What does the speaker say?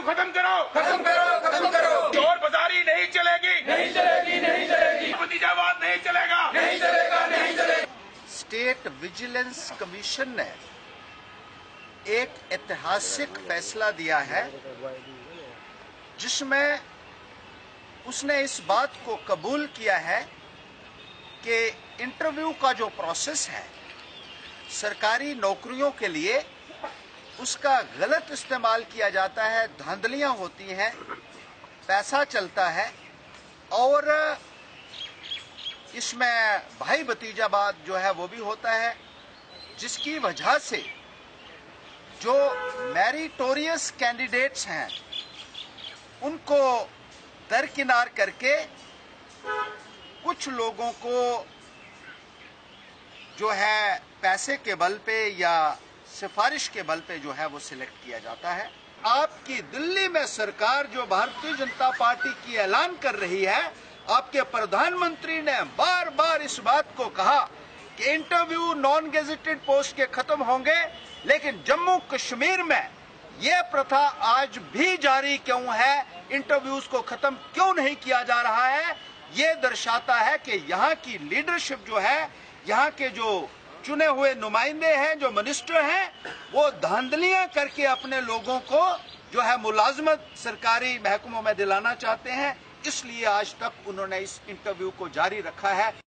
खत्म करो, खत्म करो, खत्म करो। चोर बाजारी नहीं चलेगी, नहीं चलेगी, नहीं चलेगी। भतीजावाद नहीं चलेगा, नहीं चलेगा, नहीं चलेगा। स्टेट विजिलेंस कमीशन ने एक ऐतिहासिक फैसला दिया है जिसमें उसने इस बात को कबूल किया है कि इंटरव्यू का जो प्रोसेस है सरकारी नौकरियों के लिए उसका गलत इस्तेमाल किया जाता है, धांधलियां होती हैं, पैसा चलता है और इसमें भाई भतीजावाद जो है वो भी होता है, जिसकी वजह से जो मेरिटोरियस कैंडिडेट्स हैं उनको दरकिनार करके कुछ लोगों को जो है पैसे के बल पे या सिफारिश के बल पे जो है वो सिलेक्ट किया जाता है। आपकी दिल्ली में सरकार जो भारतीय जनता पार्टी की ऐलान कर रही है, आपके प्रधानमंत्री ने बार बार इस बात को कहा कि इंटरव्यू नॉन गेजेटेड पोस्ट के खत्म होंगे, लेकिन जम्मू कश्मीर में ये प्रथा आज भी जारी क्यों है, इंटरव्यूज को खत्म क्यों नहीं किया जा रहा है, ये दर्शाता है कि यहाँ की लीडरशिप जो है, यहाँ के जो चुने हुए नुमाइंदे हैं, जो मिनिस्टर हैं, वो धांधलियां करके अपने लोगों को जो है मुलाजमत सरकारी महकमों में दिलाना चाहते हैं। इसलिए आज तक उन्होंने इस इंटरव्यू को जारी रखा है।